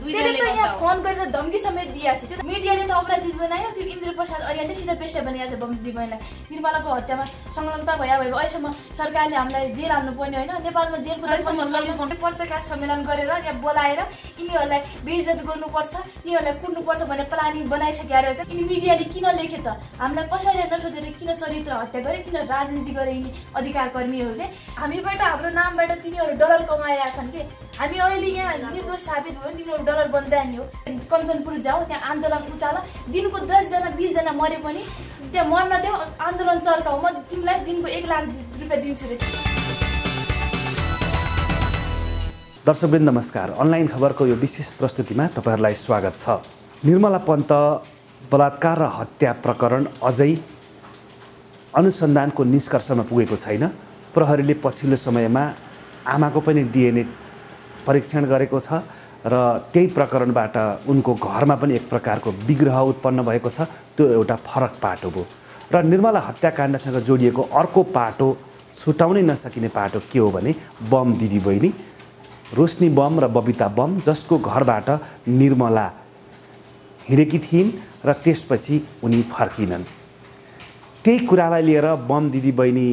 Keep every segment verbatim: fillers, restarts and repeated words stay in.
त्यसले त यहाँ फोन गरेर धम्की समेत दिएको छ। मिडियाले त अपराधी बनायो, त्यो इन्द्र प्रसाद अर्यालले सिधा पेशा बनाएको छ बम दिदी बहिनीलाई। निर्मलाको हत्यामा संलग्नता भए भएको अहिलेसम्म सरकारले हामीलाई जेल हाल्नु पर्ने होइन। नेपालमा जेलको पत्रकार सम्मेलन गरेर यहाँ बोलाएर यिनीहरूलाई बेइज्जत गर्नुपर्छ, यिनीहरूलाई कुट्नुपर्छ भन्ने प्लानिङ बनाइसकेको रहेछ। यिनी मिडियाले किन लेखे त? हामीलाई कसैले नसोधेर किन चरित्र हत्या गरे, किन राजनीति गरे यिनी अधिकार कर्मीहरूले? हामीबाट हाम्रो नामबाट तिनीहरू डलर कमाएका छन् कि हामी अहिले यहाँ निर्दोष साबित भयो, तिनीहरू डलर बन्दै नि हो। कञ्चनपुर जाऊ, त्यहाँ आन्दोलन उचाल, दिनको दसजना बिसजना मरे पनि त्यहाँ मर्न देऊ, आन्दोलन चर्काऊ, म तिमीलाई दिनको एक लाख रुपियाँ दिन्छु रे। दर्शकवृन्द नमस्कार, अनलाइन खबरको यो विशेष प्रस्तुतिमा तपाईहरुलाई स्वागत छ। निर्मला पन्त बलात्कार र हत्या प्रकरण अझै अनुसन्धानको निष्कर्षमा पुगेको छैन। प्रहरीले पछिल्लो समयमा आमाको पनि डिएनए परीक्षण गरेको छ र त्यही प्रकरणबाट उनको घरमा पनि एक प्रकारको विग्रह उत्पन्न भएको छ। त्यो एउटा फरक पाटो हो र निर्मला हत्याकाण्डसँग जोडिएको अर्को पाटो, छुटाउनै नसकिने पाटो के हो भने बम दिदी बहिनी रोशनी बम र बबिता बम, जसको घरबाट निर्मला हिँडेकी थिइन् र त्यसपछि उनी फर्किनन्। त्यही कुरालाई लिएर बम दिदी बहिनी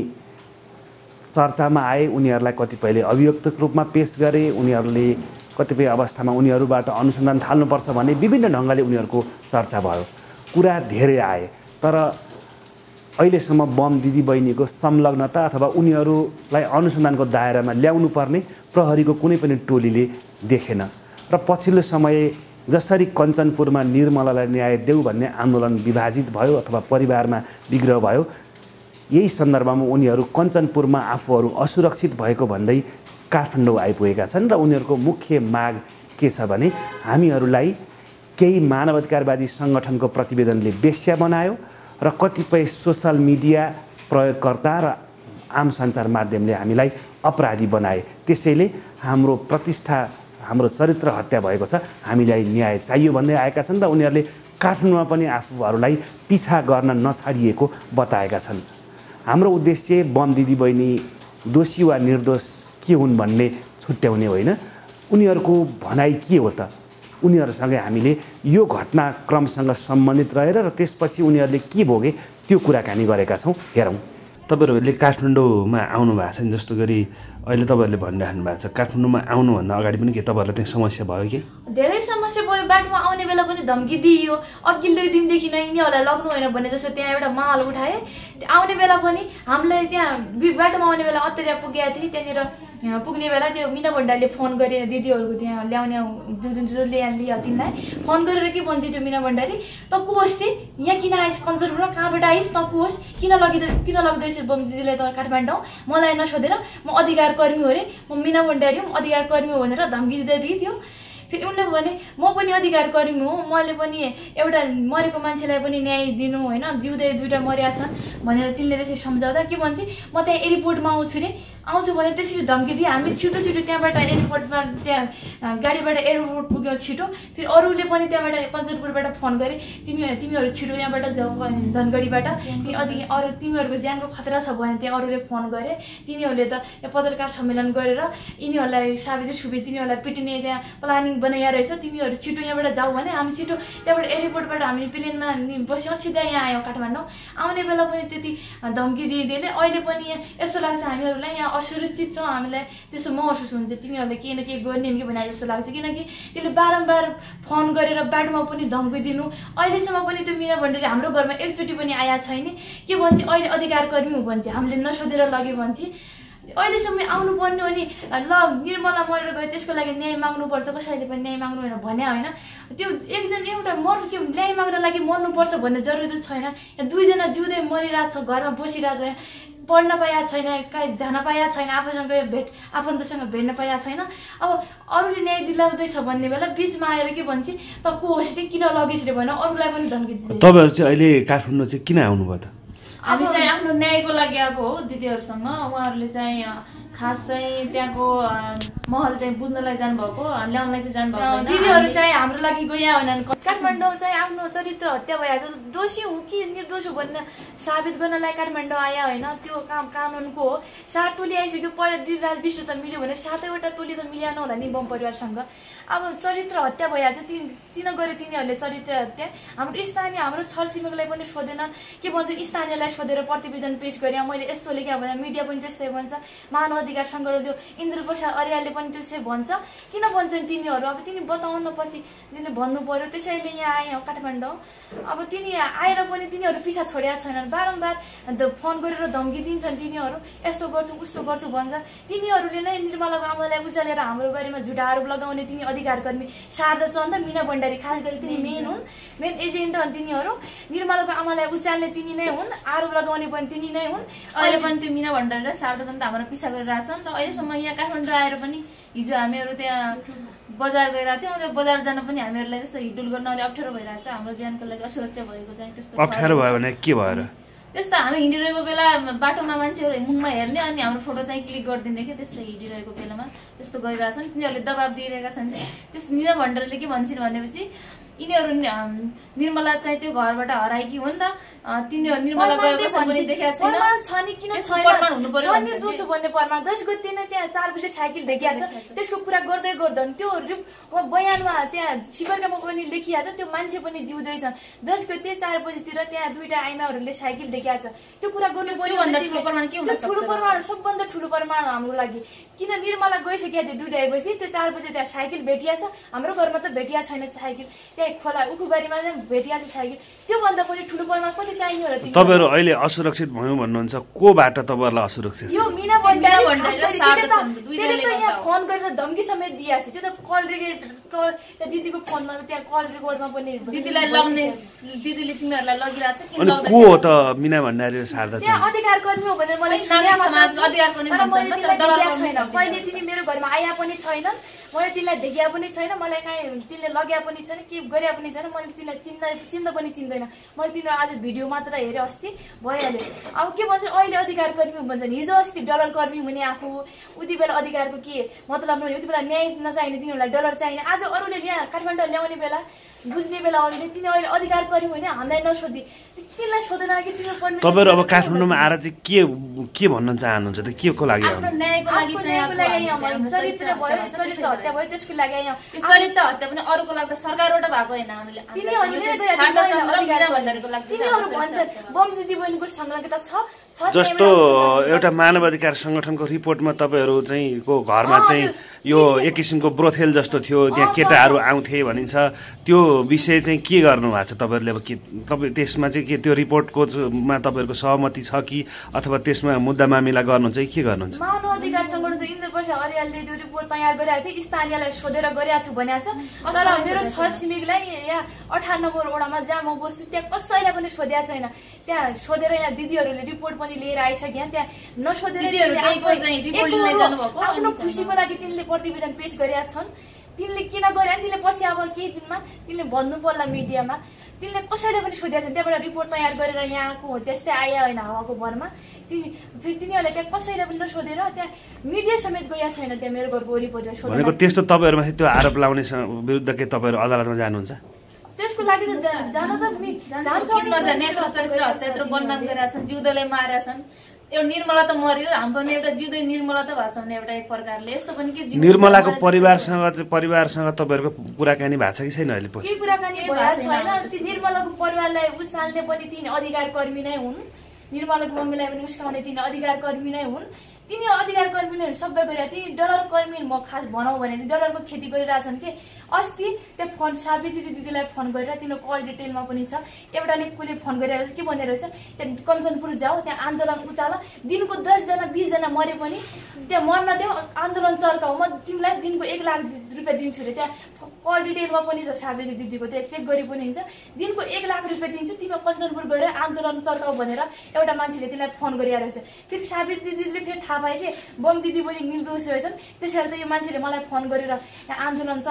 चर्चामा आए। उनीहरूलाई कतिपयले अभियुक्तको रूपमा पेश गरे। उनीहरूले कतिपय अवस्थामा उनीहरूबाट अनुसन्धान थाल्नुपर्छ भन्ने विभिन्न ढङ्गले उनीहरूको चर्चा भयो। कुरा धेरै आए, तर अहिलेसम्म बम दिदी बहिनीको संलग्नता अथवा उनीहरूलाई अनुसन्धानको दायरामा ल्याउनु पर्ने प्रहरीको कुनै पनि टोलीले देखेन। र पछिल्लो समय जसरी कञ्चनपुरमा निर्मलालाई न्याय देऊ भन्ने आन्दोलन विभाजित भयो अथवा परिवारमा विग्रह भयो, यही सन्दर्भमा उनीहरू कञ्चनपुरमा आफूहरू असुरक्षित भएको भन्दै काठमाडौँ आइपुगेका छन् र उनीहरूको मुख्य माग के छ भने हामीहरूलाई केही मानवाधिकारवादी सङ्गठनको प्रतिवेदनले बेस्या बनायो र कतिपय सोसल मिडिया प्रयोगकर्ता र आम सञ्चार माध्यमले हामीलाई अपराधी बनाए। त्यसैले हाम्रो प्रतिष्ठा, हाम्रो चरित्र हत्या भएको छ, हामीलाई न्याय चाहियो भन्दै आएका छन् र उनीहरूले काठमाडौँमा पनि आफूहरूलाई पिछा गर्न नछाडिएको बताएका छन्। हाम्रो उद्देश्य बम दिदी बहिनी दोषी वा निर्दोष के हुन् भन्ने छुट्याउने होइन, उनीहरूको भनाइ के हो त, उनीहरूसँगै हामीले यो घटनाक्रमसँग सम्बन्धित रहेर र त्यसपछि उनीहरूले के भोगे त्यो कुराकानी गरेका छौँ। हेरौँ। तपाईँहरूले काठमाडौँमा आउनु भएको छ नि, जस्तो गरी अहिले तपाईँहरूले भनिराख्नु भएको छ काठमाडौँमा आउनुभन्दा अगाडि पनि के तपाईँहरूलाई त्यहाँ समस्या भयो कि? धेरै समस्या भयो। बाटोमा आउने बेला पनि धम्की दिइयो, अघिल्लो दिनदेखि नै यिनीहरूलाई लग्नु होइन भने जस्तो त्यहाँ एउटा माहौल उठाए। आउने बेला पनि हामीलाई त्यहाँ बाटोमा आउने बेला अत्तरिया पुगेका थिए। त्यहाँनिर पुग्ने बेला त्यो मिना भण्डारीले फोन गरेर दिदीहरूको त्यहाँ ल्याउने जुन जसले यहाँ लियो तिनलाई फोन गरेर के भन्छ त्यो मिना भण्डारी, त को होस् रे, यहाँ किन आइस, कञ्चनपुरमा कहाँबाट आइस, त को होस्, किन लगिँदै किन लग्दैछ बम दिदीलाई त काठमाडौँ, मलाई नसोधेर, म अधिकार कर्मी हो रे, म मिना भण्डारी हुँ, अधिकार कर्मी हो भनेर धम्की दिँदै दियो। फेरि उनले भने म पनि अधिकार कर्मी हो, मैले पनि एउटा मरेको मान्छेलाई पनि न्याय दिनु होइन, जिउँदै दुईवटा मर्या छन् भनेर तिनले त्यसरी सम्झाउँदा के भन्छ, म त्यहाँ एयरपोर्टमा आउँछु रे, आउँछु भने त्यसरी धम्की दिए। हामी छिटो छिटो त्यहाँबाट एयरपोर्टमा त्यहाँ गाडीबाट एयरपोर्ट पुग्यो छिटो। फेरि अरूले पनि त्यहाँबाट कञ्चनपुरबाट फोन गरे, तिमी तिमीहरू छिटो यहाँबाट जाऊ धनगढीबाट, तिमी अधि अरू तिमीहरूको ज्यानको खतरा छ भने त्यहाँ अरूले फोन गरे। तिनीहरूले त यहाँ पत्रकार सम्मेलन गरेर यिनीहरूलाई साबित सुबे तिनीहरूलाई पिटिने त्यहाँ प्लानिङ बनाइया रहेछ, तिमीहरू छिटो यहाँबाट जाऊ भने हामी छिटो त्यहाँबाट एयरपोर्टबाट हामी प्लेनमा बस्यौँ, सिधा यहाँ आयौँ काठमाडौँ। आउने बेला पनि त्यति धम्की दिइदिएले अहिले पनि यहाँ यस्तो लाग्छ हामीहरूलाई यहाँ असुरक्षित छौँ, हामीलाई त्यस्तो महसुस हुन्छ तिनीहरूले केही न केही गर्ने कि भने जस्तो लाग्छ। किनकि त्यसले बारम्बार फोन गरेर बाटोमा पनि धम्की दिनु। अहिलेसम्म पनि त्यो मिना भण्डारी हाम्रो घरमा एकचोटि पनि आएको छैन। के भन्छ, अहिले अधिकार कर्मी हो भन्छ, हामीले नसोधेर लगे भन्छ। अहिलेसम्म आउनुपर्ने हो नि, ल निर्मला मरेर गयो त्यसको लागि न्याय माग्नुपर्छ, कसैले पनि न्याय माग्नु होइन भने होइन। त्यो एकजना एउटा मर के न्याय माग्न लागि मर्नुपर्छ भन्ने जरुरी छैन। यहाँ दुईजना जिउँदै मरिरहेको छ, घरमा बसिरहेको छ, पढ्न पाएको छैन, कहीँ जान पाएको छैन, आफूसँग भेट आफन्तसँग भेट्न पाएको छैन। अब अरूले न्याय दिलाउँदैछ भन्ने बेला बिचमा आएर के भन्छ, त को होस् रे, किन लगिस् रे भनेर अरूलाई पनि धम्की दिन्छ। तपाईँहरू चाहिँ अहिले काठमाडौँ चाहिँ किन आउनुभयो त? हामी चाहिँ आफ्नो न्यायको लागि आएको हो दिदीहरूसँग। उहाँहरूले चाहिँ खास चाहिँ त्यहाँको महल चाहिँ बुझ्नलाई जानुभएको ल्याउनलाई चाहिँ जानुभएको दिदीहरू चाहिँ हाम्रो लागि गए होइनन् काठमाडौँ चाहिँ आफ्नो चरित्र हत्या भइहाल्छ दोषी हो कि निर्दोष हो भन्ने साबित गर्नलाई काठमाडौँ आया होइन त्यो काम कानुनको हो सात टोली आइसक्यो गिरिराज विश्व त मिल्यो भने सातैवटा टोली त मिलेन होला नि बम परिवारसँग अब चरित्र हत्या भइहाल्छ ती किन गरे तिनीहरूले चरित्र हत्या हाम्रो स्थानीय हाम्रो छरछिमेकलाई पनि सोधेनन् के भन्छ स्थानीयलाई सोधेर प्रतिवेदन पेश गरे मैले यस्तो लेखेँ भने मिडिया पनि त्यस्तै भन्छ मानव अधिकार सङ्गठन त्यो इन्द्रप्रसाद अर्यालले पनि त्यसै भन्छ किन भन्छन् तिनीहरू अब तिनी बताउन पछि तिनीले भन्नु पर्यो त्यसैले यहाँ आए काठमाडौँ अब तिनी आएर पनि तिनीहरू पिछा छोडेका छैनन् बारम्बार फोन गरेर धम्की दिन्छन् तिनीहरू यस्तो गर्छु उस्तो गर्छु भन्छ तिनीहरूले नै निर्मलाको आमालाई उचालेर हाम्रो बारेमा झुटा आरोप लगाउने तिनी अधिकार कर्मी शारदा चन्द मिना भण्डारी खास गरी तिनी मेन हुन् मेन एजेन्ट हुन् तिनीहरू निर्मलाको आमालाई उचाल्ने तिनी नै हुन् आरोप लगाउने पनि तिनी नै हुन् अहिले पनि त्यो मिना भण्डारी र शारदा चन्द हाम्रो पिछा गरिरहेछन् र अहिलेसम्म यहाँ काठमाडौँ आएर पनि हिजो हामीहरू त्यहाँ बजार गइरहेको थियौँ त्यो बजार जान पनि हामीहरूलाई त्यस्तो हिडुल गर्न अलि अप्ठ्यारो भइरहेछ हाम्रो ज्यानको लागि असुरक्षा भएको चाहिँ त्यस्तो अप्ठ्यारो भयो भने के भएर त्यस्तो हामी हिँडिरहेको बेला बाटोमा मान्छेहरू मुखमा हेर्ने अनि हाम्रो फोटो चाहिँ क्लिक गरिदिने कि त्यस्तो हिँडिरहेको बेलामा त्यस्तो गरिरहेछन् तिनीहरूले दबाब दिइरहेका छन् त्यस मिना भण्डारीले के भन्छन् भनेपछि यिनीहरू निर्मला चाहिँ त्यो घरबाट हराएकी हुन् र तिनीहरू निर्मला गएको पनि देखेको छैन प्रमाण छ नि किन छैन छ नि दोषो भन्ने प्रमाण दस गते नै त्यहाँ चार बजे साइकल देखिया छ त्यसको कुरा गर्दै गर्दैन त्यो बयानमा त्यहाँ शिवरकामा पनि लेखिया छ त्यो मान्छे पनि जिउँदैछ दस गते चार बजेतिर त्यहाँ दुईटा आइमाहरूले साइकल देखिया छ त्यो कुरा गर्नु पर्यो ठुलो प्रमाण सबभन्दा ठुलो प्रमाण हाम्रो लागि किन निर्मला गइसकेको थियो दुईटा आएपछि त्यो चार बजे त्यहाँ साइकल भेटिया छ हाम्रो घरमा त भेटिया छैन साइकल त्यहाँ खोला उखुबारीमा चाहिँ भेटिया छ साइकल त्योभन्दा पनि ठुलो प्रमाण पनि चाहियो र तपाईहरु अहिले असुरक्षित भयो भन्नुहुन्छ कोबाट तपाईहरुलाई असुरक्षित यो मिना भण्डारी त्यसले त यहाँ फोन गरेर धम्की समेत दिएको छ त्यो त कल रेकर्ड त्यहाँ दिदीको फोनमा त्यहाँ कल रेकर्डमा पनि दिदीलाई लग्ने दिदीले तिमीहरूलाई लगिरहेछ किन लग्दैन अनि को हो त मिना भण्डारी र शारदा त्यहाँ अधिकार कर्मी हो भनेर मलाई समाज अधिकार कर्मी भन्छन् छैन पहिले तिनी मेरो घरमा आया पनि छैनन् मैले तिमीलाई देखिया पनि छैन मलाई कहीँ तिमीले लग्या पनि छैन के गरे पनि छैन मैले तिमीलाई चिन्द चिन्द पनि चिन्दैन मैले तिनीहरू आज भिडियो मात्र हेरेँ अस्ति भइहाल्यो अब के भन्छ अहिले अधिकार कर्मी भन्छन् हिजो अस्ति डलर कर्मी हुने आफू उति बेला अधिकारको के मतलब नहुने उति बेला न्याय नचाहिने तिनीहरूलाई डलर चाहिने आज अरूले यहाँ काठमाडौँ ल्याउने बेला बुझ्ने बेला अरूले तिनी अहिले अधिकार कर्मी हुने हामीलाई नसोधी तिमीलाई सोधेन कि तिमीहरू तपाईहरु अब काठमाडौँमा आएर चाहिँ के के भन्न चाहनुहुन्छ त के को लागि आफ्नो न्यायको लागि चाहिँ चरित्र भयो चरित्र हत्या भयो त्यसको लागि यहाँ चरित्र हत्या पनि अरूको लागि सरकारबाट भएको होइन हामीले तिनीहरू भन्छन् बम दिदी बहिनीको संलग्नता छ जस्तो एउटा मानव अधिकार संगठनको रिपोर्टमा तपाईहरु चाहिँ को घरमा चाहिँ यो एक किसिमको ब्रोथेल जस्तो थियो त्यहाँ केटाहरू आउँथे भनिन्छ त्यो विषय चाहिँ के गर्नु भएको छ तपाईहरुले अब के तपाई त्यसमा चाहिँ के त्यो रिपोर्टको मा तपाईहरुको सहमति छ कि अथवा त्यसमा मुद्दा मामिला गर्नुहुन्छ कि के गर्नुहुन्छ मानव अधिकार संगठनको इन्द्रप्रसाद अर्यालले त्यो रिपोर्ट तयार गरेको थियो स्थानीयलाई सोधेर गरेको छु भनेको छ तर मेरो छरछिमेकलाई यहाँ अठार नम्बर वडामा जहाँ म बस्छु त्यहाँ कसैलाई पनि सोधेको छैन त्यहाँ सोधेर यहाँ दिदीहरूले रिपोर्ट पनि लिएर आइसके त्यहाँ नसोधेर आफ्नो खुसीको लागि तिनले प्रतिवेदन पेश गरेका छन् तिनले किन गरे तिनले पछि अब केही दिनमा तिनले भन्नु पर्ला मिडियामा तिनले कसैले पनि सोधेका छन् त्यहाँबाट रिपोर्ट तयार गरेर यहाँको हो त्यस्तै आयो होइन हावाको भरमा तिनी फेरि तिनीहरूले त्यहाँ कसैले पनि नसोधेर त्यहाँ मिडिया समेत गएका छैन त्यहाँ मेरो घरको वरिपरि सोधेको त्यस्तो तपाईँहरूमाथि त्यो आरोप लाउने विरुद्ध के तपाईँहरू अदालतमा जानुहुन्छ त्यसको लागि त जान त जान्छ बदनाम गरेका छन् जिउँदोलाई मारेका छन् एउटा निर्मला त मर्यो हाम्रो पनि एउटा जिउँदै निर्मला त भएको छ भने एउटा एक प्रकारले यस्तो पनि के निर्मलाको परिवारसँग चाहिँ परिवारसँग तपाईँहरूको कुराकानी भएको छ कि छैन अहिले के कुराकानी भएको छैन निर्मलाको परिवारलाई उचाल्ने पनि तिनी अधिकार कर्मी नै हुन् निर्मलाको मम्मीलाई पनि उस्काउने तिनी अधिकार कर्मी नै हुन् तिनी अधिकार कर्मी नै सबै गरेर ती डलर कर्मी म खास भनौँ भने डलरको खेती गरिरहेछन् कि अस्ति त्यो फोन सावित्री दिदीलाई फोन गरेर तिनीहरू कल डिटेलमा पनि छ एउटाले कसले फोन गरिरहेछ के भनेर रहेछ त्यहाँ कञ्चनपुर जाऊ त्यहाँ आन्दोलन उचाल दिनको दसजना बिसजना मरे पनि त्यहाँ मर्न देऊ आन्दोलन चर्काऊ म तिमीलाई दिनको एक लाख रुपियाँ दिन्छु अरे त्यहाँ कल डिटेलमा पनि छ सावित्री दिदीको त्यहाँ चेक गरी पनि हुन्छ दिनको एक लाख रुपियाँ दिन्छु तिमी कञ्चनपुर गएर आन्दोलन चर्काऊ भनेर एउटा मान्छेले तिमीलाई फोन गरिरहेको रहेछ फेरि सावित्री दिदीले फेरि थाहा पाए कि बम दिदी पनि निर्दोष रहेछन् त्यसैले त यो मान्छेले मलाई फोन गरेर यहाँ आन्दोलन चर्का भन्दै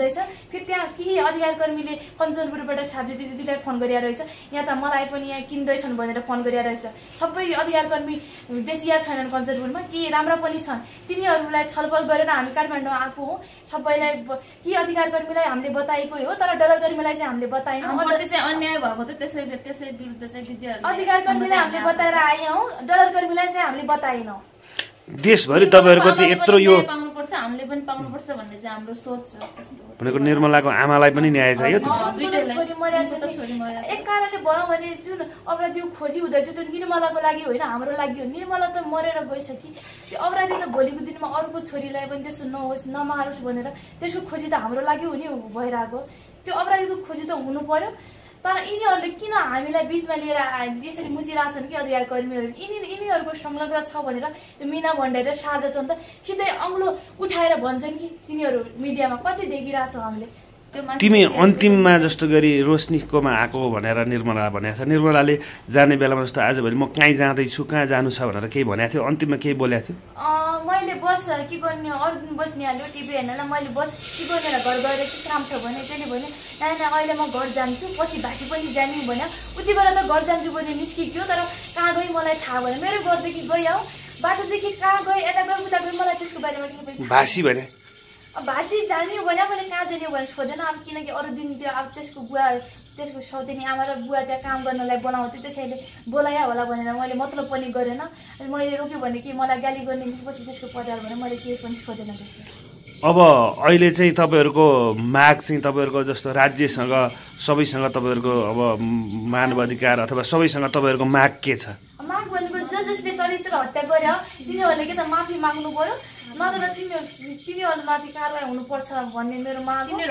रहेछ। फेरि त्यहाँ केही अधिकार कर्मीले कञ्चनपुरबाट साब्जे दिदीलाई फोन गरिया रहेछ, यहाँ त मलाई पनि यहाँ किन्दैछन् भनेर फोन गरिया रहेछ। सबै अधिकार कर्मी बेचिया छैनन् कञ्चनपुरमा, के राम्रा पनि छन्। तिनीहरूलाई छलफल गरेर हामी काठमाडौँ आएको हौँ। सबैलाई के अधिकार कर्मीलाई हामीले बताएको हो, तर डलर कर्मीलाई चाहिँ हामीले बताएनौँ। अन्याय भएको त त्यसै त्यसै विरुद्ध चाहिँ दिदीहरूले अधिकार कर्मीलाई हामीले बताएर आएँ हौँ, डलर कर्मीलाई चाहिँ हामीले बताएनौँ। देशभरि तपाईँहरूको चाहिँ यत्रो यो पाउनुपर्छ, हामीले पनि पाउनुपर्छ भन्ने चाहिँ हाम्रो सोच छ। भनेको निर्मलाको आमालाई पनि न्याय चाहियो। छोरी मर्याछ एक कारणले भनौँ भने जुन अपराधी खोजी हुँदैछ त्यो निर्मलाको लागि होइन, हाम्रो लागि हो। निर्मला त मरेर गइसकि, त्यो अपराधी त भोलिको दिनमा अरूको छोरीलाई पनि त्यसो नहोस् नमारोस् भनेर त्यसको खोजी त हाम्रो लागि हुने भइरहेको। त्यो अपराधीको खोजी त हुनु पर्यो। तर यिनीहरूले किन हामीलाई बिचमा लिएर यसरी मुचिरहेछन् कि अधिकार कर्मीहरू, यिनी यिनीहरूको संलग्न छ भनेर त्यो मिना भण्डारी र शारदा चन्द सिधै अङ्ग्लो उठाएर भन्छन् कि तिनीहरू मिडियामा कति देखिरहेछौँ हामीले। तिमी अन्तिममा जस्तो गरी रोशनीकोमा आएको भनेर निर्मला भनेको छ। निर्मलाले जाने बेलामा जस्तो आजभोलि म कहीँ जाँदैछु कहाँ जानु छ भनेर केही भनेको थियो, अन्तिममा केही बोलेको थियो? मैले बस के गर्ने अरू दिन बस्नेहाल्यो टिभी हेर्नलाई, मैले बस के गर्ने घर गएर के काम छ भने त्यसले भने नाइ नाइ अहिले म घर जान्छु, पछि भाषी पनि जाने भन्यो। उति बेला त घर जान्छु भने निस्कियो, तर कहाँ गई मलाई थाहा भएन। मेरो घरदेखि गयो, बाटोदेखि कहाँ गएँ यता गएँ उता गएँ मलाई त्यसको बारेमा केही भाषी भने भाषी जाने भने मैले कहाँ जाने भने सोधेन। अब किनकि अरू दिन त्यो अब त्यसको बुवा त्यसको सौतेनी आमा र बुवा त्यहाँ काम गर्नलाई बोलाउँथ्यो, त्यसैले बोलाया होला भनेर मैले मतलब पनि गरेन। मैले रोक्यो भने कि मलाई गाली गर्ने पछि त्यसको परिवार भने मैले केही पनि सोधेन त्यसको। अब अहिले चाहिँ तपाईँहरूको माग चाहिँ तपाईँहरूको जस्तो राज्यसँग सबैसँग तपाईँहरूको अब मानव अधिकार अथवा सबैसँग तपाईँहरूको माग के छ? माग भनेको ज जसले चरित्र हत्या गर्यो तिनीहरूले के त माफी माग्नु पर्यो, नत्र तिनीहरू तिनीहरूमाथि कारवाही हुनुपर्छ भन्ने मेरो माग हो।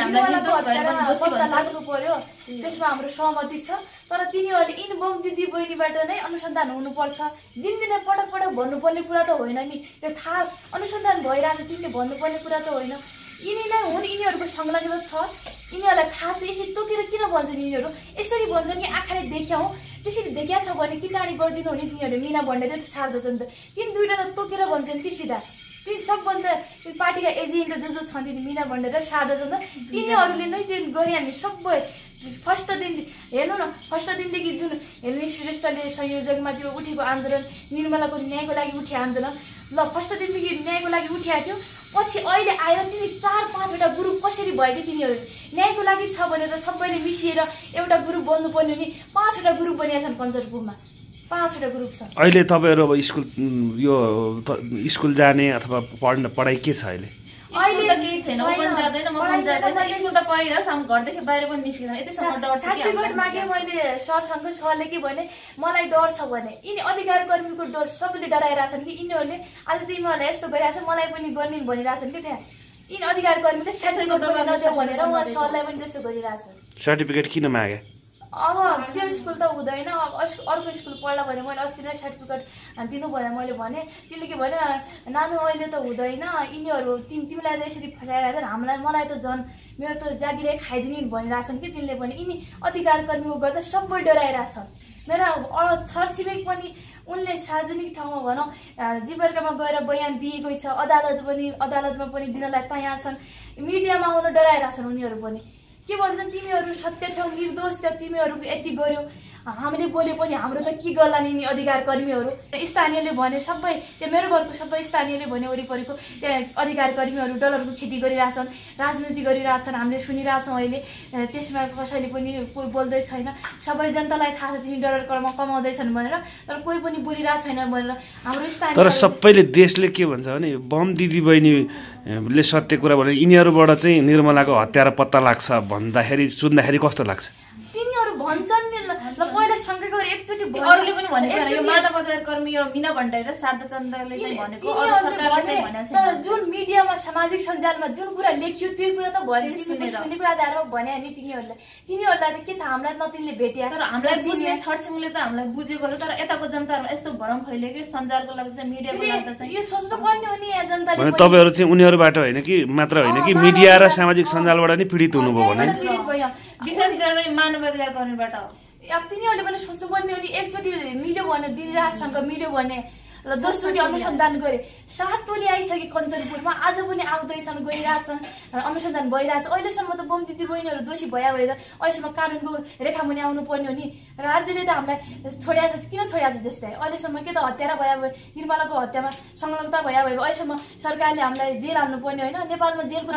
लाग्नु पर्यो, त्यसमा हाम्रो सहमति छ। तर तिनीहरूले यिन बम दिदी बहिनीबाट नै अनुसन्धान हुनुपर्छ। दिनदिनै पटक पटक भन्नुपर्ने कुरा त होइन नि, त्यो थाहा अनुसन्धान भइरहेको छ तिमीले भन्नुपर्ने कुरा त होइन। यिनी नै हुन्, यिनीहरूको संलग्न छ, यिनीहरूलाई थाहा छ। यसरी तोकेर किन भन्छन् यिनीहरू? यसरी भन्छन् कि आँखाले देख्यौँ, त्यसरी देखिया छ भने किटाणी गरिदिनु हुने तिनीहरू मिना भण्डारी त सार्दछ नि त। तिन दुईवटा त तोकेर भन्छन् कि सिधा। ती सबभन्दा पार्टीका एजेन्ट जो जो छन् तिनी मिना भण्डारी र सार्दछ नि त, तिनीहरूले नै त्यो गरिहाल्ने सबै। फर्स्ट दिन हेर्नु न, फर्स्ट दिनदेखि जुन हेल्मी श्रेष्ठले संयोजकमा त्यो उठेको आन्दोलन, निर्मलाको न्यायको लागि उठे आन्दोलन, ल फर्स्ट दिनदेखि न्यायको लागि उठेको थियो। पछि अहिले आएर तिनी चार पाँचवटा ग्रुप कसरी भयो कि तिनीहरू न्यायको लागि छ भनेर सबैले मिसिएर एउटा ग्रुप बन्नुपर्ने नि पाँचवटा ग्रुप बनिया छन् कञ्चनपुरमा, पाँचवटा ग्रुप छ। अहिले तपाईँहरू अब स्कुल यो स्कुल जाने अथवा पढ्न पढाइ के छ अहिले? अहिले त केही छैन, ओपन जाँदैन, म पनि जाँदैन। स्कुल त पढिरहेछ, हामी घरदेखि बाहिर पनि निस्किँदैन। यतिसम्म डर छ कि सर्टिफिकेट मागे मैले सरसँग, सरले के भने मलाई डर छ भने यिनी अधिकार कर्मीको डर सबैले डराइरहेछन् कि यिनीहरूले आज तिमीहरूलाई यस्तो गरिरहेछ मलाई पनि गर्ने भनिरहेछन् कि त्यहाँ यिनी अधिकार कर्मीले सर्टिफिकेट नजाऊ भनेर उहाँ सरलाई पनि त्यस्तो गरिरहेछ। सर्टिफिकेट किन मागे? अब त्यो स्कुल त हुँदैन, अब अर्को स्कुल पढ्ला भने मैले अस्ति नै सर्टिफिकेट दिनु भने मैले भने तिमीले के भने नानु अहिले त हुँदैन, यिनीहरू तिमी तिमीलाई त यसरी फसाइरहेछन्, हामीलाई मलाई त झन् मेरो त जागिरै खाइदिने भनिरहेछन् कि तिमीले भने। यिनी अधिकार कर्मीको गर्दा सबै डराइरहेछन्। मेरा छरछिमेक पनि उनले सार्वजनिक ठाउँमा भनौँ जीवनकामा गएर बयान दिएकै छ, अदालत पनि अदालतमा पनि दिनलाई तयार छन्, मिडियामा आउन डराइरहेछन् उनीहरू पनि। के भन्छन् तिमीहरू सत्य छौ, निर्दोष छौ, तिमीहरू यति गर्यो, हामीले बोले पनि हाम्रो त के गर्ला नि अधिकार कर्मीहरू। स्थानीयले भने सबै त्यो मेरो घरको सबै स्थानीयले भने वरिपरिको त्यहाँ अधिकार कर्मीहरू डलरको खेती गरिरहेछन्, राजनीति गरिरहेछन्, हामीले सुनिरहेछौँ अहिले। त्यसमा कसैले पनि कोही बोल्दै छैन, सबै जनतालाई थाहा छ तिनी डलर कर्म कमाउँदैछन् भनेर, तर कोही पनि बोलिरहेको छैन भनेर हाम्रो स्थानीय। तर सबैले देशले के भन्छ भने बम दिदी बहिनीले सत्य कुरा भने यिनीहरूबाट चाहिँ निर्मलाको हत्या पत्ता लाग्छ भन्दाखेरि सुन्दाखेरि कस्तो लाग्छ? तिनीहरू भन्छन् नि ल पहिला शङ्का गरे एकचोटि अरूले पनि भनेको यो मानव अधिकार कर्मी यो मिना भण्डारी र शारदा चन्द्रले चाहिँ भनेको अरु सरकारले चाहिँ भनेको छ। तर जुन मिडियामा सामाजिक सञ्जालमा जुन कुरा लेखियो त्यो कुरा त भने सुनेको आधारमा भने नि तिनीहरूलाई तिनीहरूलाई त के थाहा हामीलाई न तिनीले भेट्या। तर हामीलाई बुझ्ने छडछिमेकले त हामीलाई बुझेको छ, तर यताको जनताहरुमा यस्तो भरम फैल्यो कि सञ्चारको लागि चाहिँ मिडियाको लागि चाहिँ यो सोच्नु पर्ने हो नि यहाँ जनताले। भने तपाईहरु चाहिँ उनीहरुबाट हैन कि मात्र हैन कि मिडिया र सामाजिक सञ्जालबाट नै पीडित हुनुभयो भने विशेष गरेर मानव अधिकार कर्मीबाट अब तिनीहरूले पनि सोच्नुपर्ने हो नि। एकचोटि मिल्यो भने डिजासँग मिल्यो भने र दोस्रोटी अनुसन्धान गरे सात टोली आइसके कञ्चनपुरमा आज पनि आउँदैछन् गइरहेछन् अनुसन्धान भइरहेछ अहिलेसम्म त बम दिदी बहिनीहरू दोषी भए भए त अहिलेसम्म कानुनको रेखामुनि आउनु पर्ने हो नि राज्यले त हामीलाई छोड्या छ किन छोड्या छ त्यस्तै अहिलेसम्म के त हत्या भए भए निर्मलाको हत्यामा संलग्नता भए भए अहिलेसम्म सरकारले हामीलाई जेल हाल्नु पर्ने होइन नेपालमा जेलको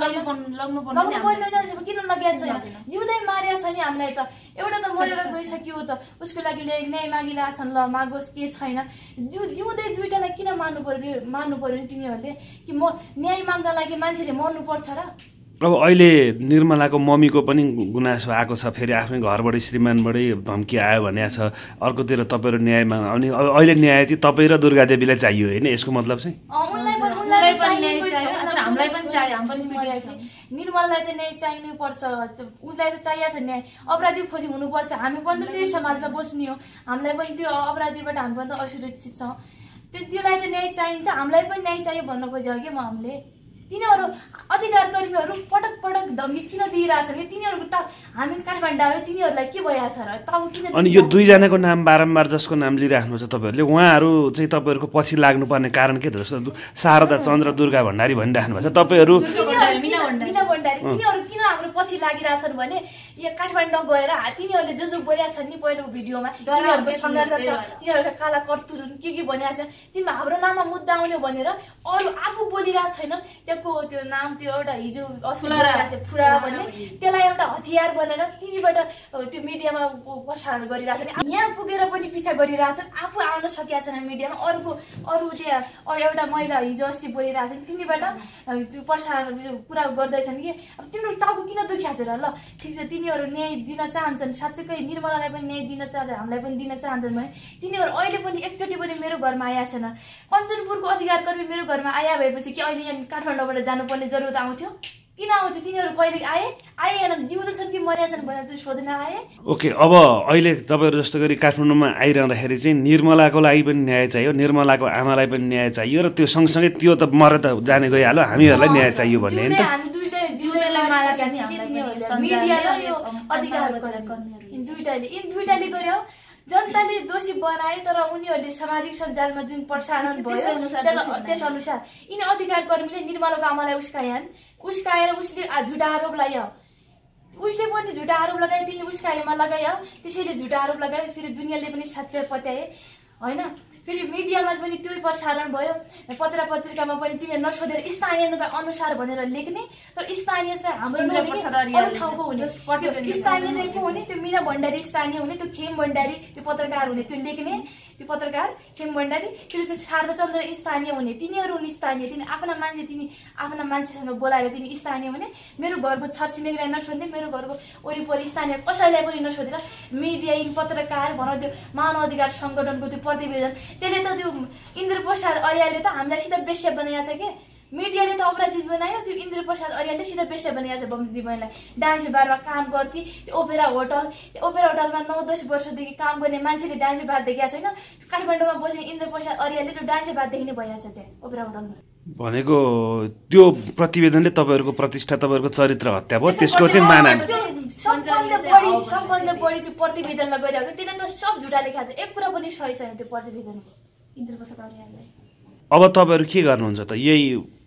पर्ने किन लगिया छैन जिउँदै मारिया छैन हामीलाई त एउटा त मरेर गइसक्यो त उसको लागि न्याय मागिरहेछन् ल मागोस् के छैन जिउ जिउँदै दुइटालाई किन मान्नु पर्यो मान्नु पर्यो नि तिनीहरूले कि म न्याय माग्न लागि मान्छेले मर्नु पर्छ र अब अहिले निर्मलाको मम्मीको पनि गुनासो आएको छ फेरि आफ्नै घरबाट श्रीमानबाटै धम्की आयो भने छ अर्कोतिर तपाईँहरू न्याय माग अनि अहिले न्याय चाहिँ तपाईँ र दुर्गा देवीलाई चाहियो होइन यसको मतलब चाहिँ निर्मललाई त न्याय चाहिनु पर्छ उसलाई त चाहिएको छ न्याय अपराधी खोजी हुनुपर्छ हामी पनि त त्यही समाजमा बस्ने हो हामीलाई पनि त्यो अपराधीबाट हामी पनि त असुरक्षित छौँ त्यो त्यसलाई त न्याय चाहिन्छ हामीलाई पनि न्याय चाहियो भन्न खोजेको कि म हामीले तिनीहरू अधिकार कर्मीहरू पटक पटक धम्की किन दिइरहेछन् कि तिनीहरूको त हामी काठमाडौँ आयो तिनीहरूलाई के भइरहेछ र ताउ किन अनि यो दुईजनाको नाम बारम्बार जसको नाम लिइराख्नुहुन्छ तपाईँहरूले उहाँहरू चाहिँ तपाईँहरूको पछि लाग्नुपर्ने कारण के त जस्तो शारदा चन्द्र दुर्गा भण्डारी भनिराख्नु भएको छ तपाईँहरू मिना भण्डारी तिनीहरू किन हाम्रो पछि लागिरहेछन् भने यहाँ काठमाडौँ गएर तिनीहरूले जो जो बोलेका छन् नि पहिलो भिडियोमा तिनीहरूको सङ्घर्ष छ तिनीहरूको काला कर्तुर के के भनिरहेको छ तिनीहरू हाम्रो नाममा मुद्दा आउने भनेर अरू आफू बोलिरहेको छैन त्यहाँको त्यो नाम त्यो एउटा हिजो फुरा भन्ने त्यसलाई एउटा हतियार बनाएर तिनीबाट त्यो मिडियामा प्रसारण गरिरहेछन् यहाँ पुगेर पनि पिछा गरिरहेछन् आफू आउन सकेका छैन मिडियामा अरूको अरू त्यहाँ एउटा महिला हिजो अस्ति बोलिरहेछन् तिनीबाट त्यो प्रसारण पुरा गर्दैछन् कि अब तिनीहरू टाउको किन दुखिया छ र ल ठिक छ तिनीहरू न्याय दिन चाहन्छन् साँच्चै निर्मलालाई पनि न्याय दिन चाहन्छ हामीलाई पनि दिन चाहन्छन् भने तिनीहरू अहिले पनि एकचोटि पनि मेरो घरमा आएका छैन कञ्चनपुरको अधिकार कर्मी मेरो घरमा आया भएपछि कि अहिले यहाँ काठमाडौँबाट जानुपर्ने जरुरत आउँथ्यो किन आउँथ्यो तिनीहरू कहिले आए आएन जिउँदो छन् कि मर्या छन् भनेर चाहिँ सोध्न आए ओके अब अहिले तपाईँहरू जस्तो गरी काठमाडौँमा आइरहँदाखेरि चाहिँ निर्मलाको लागि पनि न्याय चाहियो निर्मलाको आमालाई पनि न्याय चाहियो र त्यो सँगसँगै त्यो त मर त जाने गइहाल्यो हामीहरूलाई न्याय चाहियो भन्ने नि त गऱ्यो जनताले दोषी बनाए तर उनीहरूले सामाजिक सञ्जालमा जुन प्रसारण भयो त्यस अनुसार यिनी अधिकार कर्मीले निर्मलाको आमालाई उस्काएन उस्काएर उसले झुटा आरोप लगायो उसले पनि झुटा आरोप लगाए तिनले उस्काएमा लगायो त्यसैले झुटा आरोप लगायो फेरि दुनियाँले पनि साँच्चै पत्याए होइन फेरि मिडियामा पनि त्यो प्रसारण भयो पत्र पत्रिकामा पनि तिनीले नसोधेर स्थानीय अनुसार भनेर लेख्ने तर स्थानीय चाहिँ हाम्रो अरू ठाउँको हुने स्थानीय चाहिँ को हुने त्यो मिना भण्डारी स्थानीय हुने त्यो खेम भण्डारी त्यो पत्रकार हुने त्यो लेख्ने त्यो पत्रकार खेम भण्डारी फेरि चाहिँ शारदा चन्द्र स्थानीय हुने तिनीहरू हुने स्थानीय तिनी आफ्ना मान्छे तिनी आफ्ना मान्छेसँग बोलाएर तिनी स्थानीय हुने मेरो घरको छरछिमेकीलाई नसोध्ने मेरो घरको वरिपरि स्थानीय कसैलाई पनि नसोधेर मिडिया पत्रकार भनौँ त्यो मानव अधिकार सङ्गठनको त्यो प्रतिवेदन त्यसले त त्यो इन्द्र प्रसाद अर्यालले त हामीलाई सिधा बेस्या बनाएको छ के मिडियाले त अपराधी बनायो त्यो इन्द्र प्रसाद अर्यालले सिधा बेस्या बनाएको छ बमदिदी बहिनीलाई डान्स बारमा काम गर्थे त्यो ओपेरा होटल त्यो ओपेरा होटलमा नौ दस वर्षदेखि काम गर्ने मान्छेले डान्स बार देखेको छैन काठमाडौँमा बस्ने इन्द्र प्रसाद अर्यालले त्यो डान्स बार देख्ने भइरहेको छ त्यहाँ ओपेरा होटलमा भनेको त्यो प्रतिवेदनले तपाईँहरूको प्रतिष्ठा तपाईँहरूको चरित्र हत्या भयो त्यसको चाहिँ माना सबभन्दा बढी सबभन्दा बढी त्यो प्रतिवेदनलाई गरिरहेको त्यसले त सब झुटा लेखाएको छ एक कुरा पनि सही छैन त्यो प्रतिवेदनको इन्द्र प्रसाद अर्याललाई अब तपाईँहरू के गर्नुहुन्छ त यही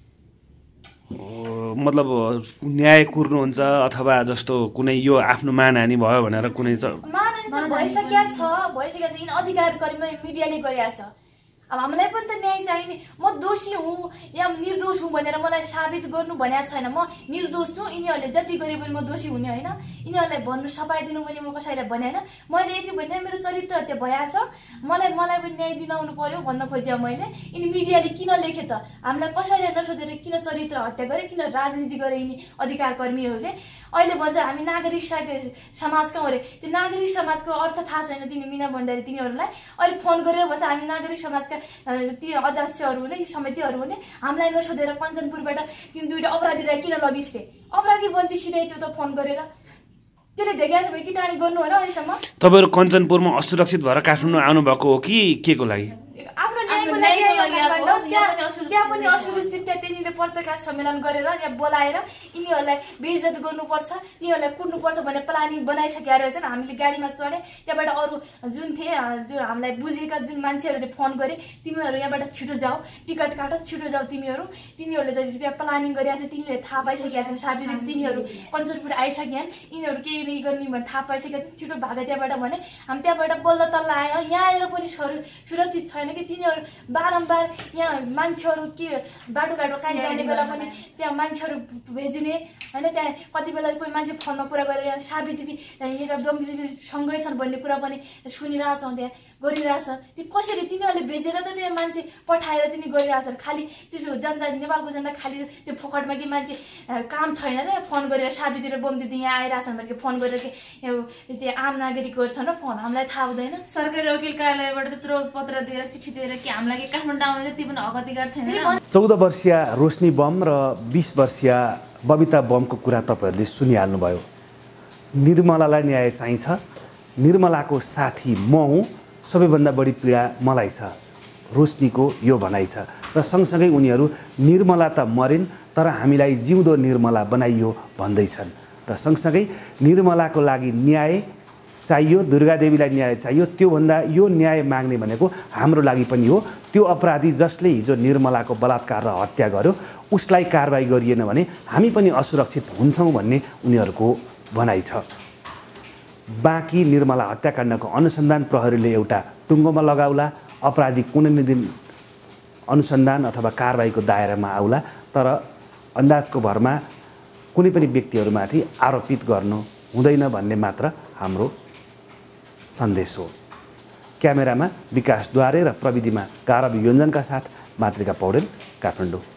मतलब न्याय कुर्नुहुन्छ अथवा जस्तो कुनै यो आफ्नो मानहानि भयो भनेर कुनै मानहानि भइसकेको छ भइसकेको छ यिनी अधिकार कर्मी मिडियाले गरिरहेको छ अब हामीलाई पनि त न्याय चाहिने म दोषी हुँ या निर्दोष हुँ भनेर मलाई साबित गर्नु भनेको छैन म निर्दोष छु यिनीहरूले जति गरे पनि म दोषी हुने होइन यिनीहरूलाई भन्नु सपाइदिनु पनि म कसैलाई भने होइन मैले यति भने मेरो चरित्र हत्या भइरहेको छ मलाई मलाई पनि न्याय दिलाउनु पर्यो भन्न खोजेँ मैले यिनी मिडियाले किन लेखे त हामीलाई कसैले नसोधेर किन चरित्र हत्या गरे किन राजनीति गरे यिनी अधिकार कर्मीहरूले अहिले भन्छ हामी नागरिक समाजका हो अरे त्यो नागरिक समाजको अर्थ थाहा छैन तिनी मिना भण्डारी तिनीहरूलाई अहिले फोन गरेर भन्छ हामी नागरिक समाजका ती अध्यक्षहरूले समितिहरूले हामीलाई नसोधेर कञ्चनपुरबाट तिन दुईवटा अपराधीलाई किन लगिसके अपराधी बन्ची सिधै त्यो त फोन गरेर त्यसले देखाएको छ भने किटानी गर्नु होइन अहिलेसम्म तपाईँहरू कञ्चनपुरमा असुरक्षित भएर काठमाडौँ आउनुभएको हो कि के को लागि आफ्नो न्यायको न्यायको लागि आएको हो, काठमाडौँ, यहाँ पनि त्यहाँ असुरक्षित त्यहाँ पनि देखिन्छ। असुरक्षित त्यहाँ त्यहाँनिर पत्रकार सम्मेलन गरेर यहाँ बोलाएर यिनीहरूलाई बेइज्जत गर्नुपर्छ, यिनीहरूलाई कुट्नुपर्छ भन्ने प्लानिङ बनाइसकेका रहेछन्। हामीले गाडीमा चढे, त्यहाँबाट अरू जुन थिए जुन हामीलाई बुझेका जुन मान्छेहरूले फोन गरे, तिमीहरू यहाँबाट छिटो जाऊ, टिकट काट, छिटो जाऊ तिमीहरू, तिनीहरूले त त्यहाँ प्लानिङ गरिरहेको छ, तिनीहरूले थाहा पाइसकेका छन्, साबित तिनीहरू कञ्चनपुर आइसकेन्, यिनीहरू केही गर्ने भने थाहा पाइसकेका छन्, छिटो भाग त्यहाँबाट भने हामी त्यहाँबाट बल्ल तल्ल आयौँ। यहाँ आएर पनि सुरक्षित छैन कि तिनीहरू बारम्बार यहाँ मान्छेहरू के बाटोघाटो कहीँ जाने बेला पनि त्यहाँ मान्छेहरू भेजिने होइन, त्यहाँ कति बेला कोही मान्छे फोनमा कुरा गरेर सावित्री यहाँ बमदिदी सँगै छन् भन्ने कुरा पनि सुनिरहेछौँ, त्यहाँ गरिरहेछ। त्यो कसरी तिनीहरूले भेजेर त त्यहाँ मान्छे पठाएर तिनी गरिरहेछन्, खालि त्यसो जनता नेपालको जनता खालि त्यो फोकटमा कि मान्छे काम छैन र फोन गरेर सावित्री र बमदिदी यहाँ आइरहेछन् भनेर फोन गरेर कि त्यो आम नागरिकहरू छन् र फोन हामीलाई थाहा हुँदैन। सरकारी वकिल कार्यालयबाट त्यत्रो पत्र दिएर चिठी दिएर कि हामीलाई के काठमाडौँ आउने त्यति पनि हक अधिकार छैन। चौध वर्षीय रोशनी बम र बिस वर्षीय बबिता बमको कुरा तपाईँहरूले सुनिहाल्नुभयो। निर्मलालाई न्याय चाहिन्छ, निर्मलाको साथी म हुँ, सबैभन्दा बढी पीडा मलाई छ, रोशनीको यो भनाइ छ। र सँगसँगै उनीहरू निर्मला त मरिन् तर हामीलाई जिउँदो निर्मला बनाइयो भन्दैछन्। र सँगसँगै निर्मलाको लागि न्याय चाहियो, दुर्गादेवीलाई न्याय चाहियो, त्योभन्दा यो न्याय माग्ने भनेको हाम्रो लागि पनि हो। त्यो अपराधी जसले हिजो निर्मलाको बलात्कार र हत्या गर्यो उसलाई कारबाही गरिएन भने हामी पनि असुरक्षित हुन्छौँ भन्ने उनीहरूको भनाइ छ। बाँकी निर्मला हत्याकाण्डको अनुसन्धान प्रहरीले एउटा टुङ्गोमा लगाउला, अपराधी कुनै न दिन अनुसन्धान अथवा कारबाहीको दायरामा आउला, तर अन्दाजको भरमा कुनै पनि व्यक्तिहरूमाथि आरोपित गर्नु हुँदैन भन्ने मात्र हाम्रो सन्देश हो। क्यामेरामा विकास द्वारे र प्रविधिमा गारव योञ्जनका साथ मातृका पौडेल, काठमाडौँ।